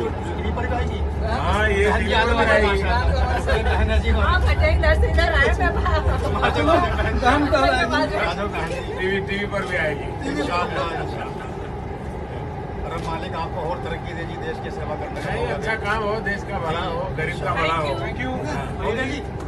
TV पर भी आएगी। हाँ ये टीवी पर आएगी। टीवी पर भी आएगी। अरे मालिक आपको और तरक्की दे जी, देश की सेवा करने का। अच्छा काम हो, देश का भला हो, गरीब का भला हो। Thank you.